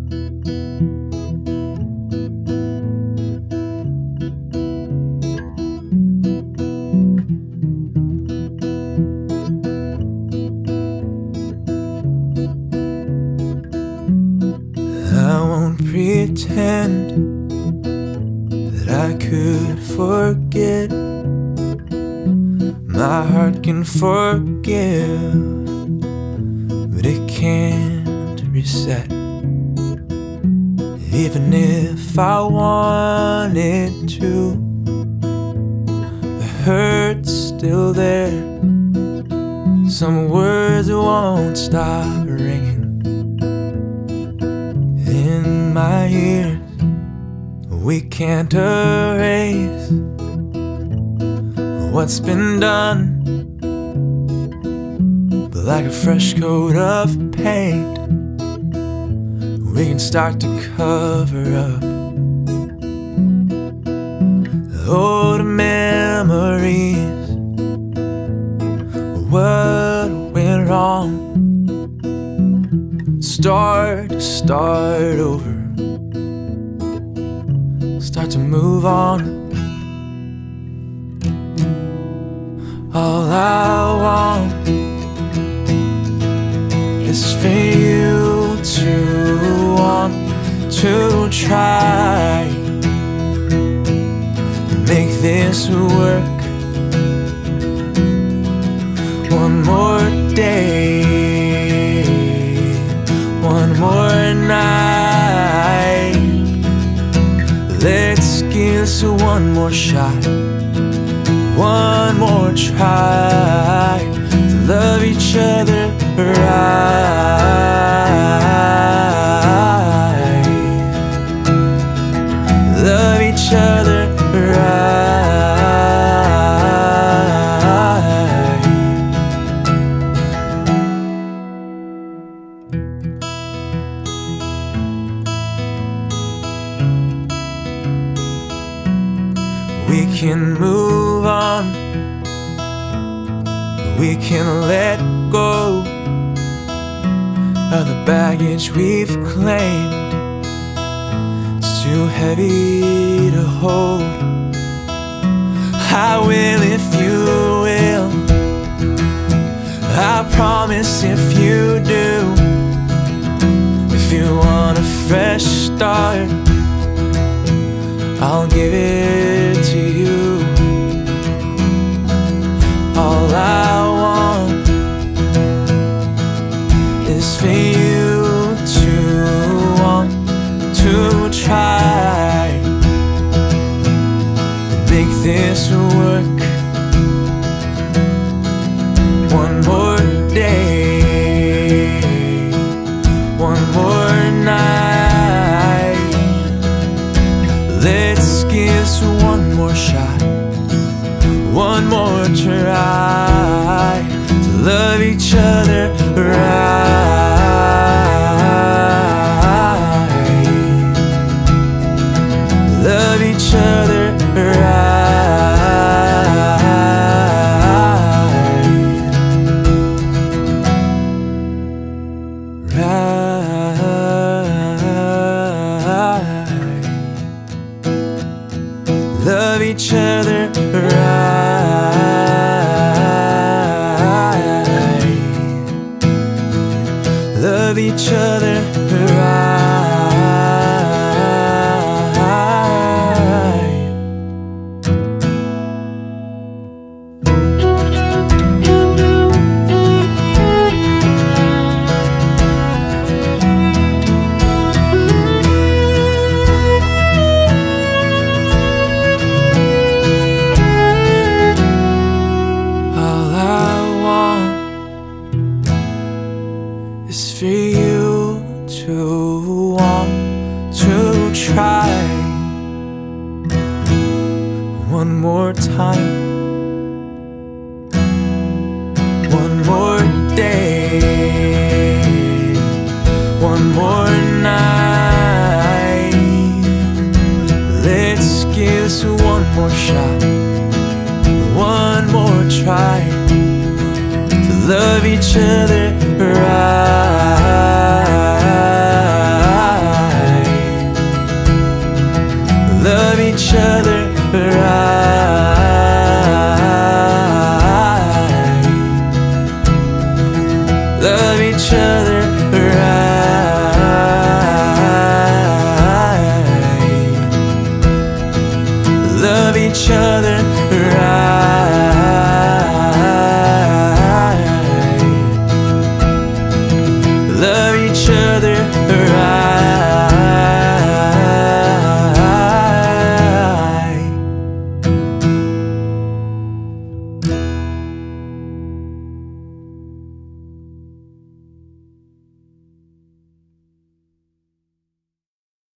I won't pretend that I could forget. My heart can forgive, but it can't reset. Even if I wanted to, the hurt's still there. Some words won't stop ringing in my ears. We can't erase what's been done, but like a fresh coat of paint, we can start to cover up the old memories, what went wrong. Start over, start to move on. All I want is for you to want to try and make this work. One more day, one more night. Let's give this one more shot, one more try to love each other right, love each other right. We can move on, we can let go of the baggage we've claimed. It's too heavy to hold. I will if you will, I promise if you do. If you want a fresh start, I'll give it to you. All I want is for you to want to try and make this work. One more day, one more night. Let's give this one more shot, one more try to love each other right, love each other love each other right, love each other right. Is for you to want to try one more time, one more day, one more night. Let's give this one more shot, one more try to love each other right.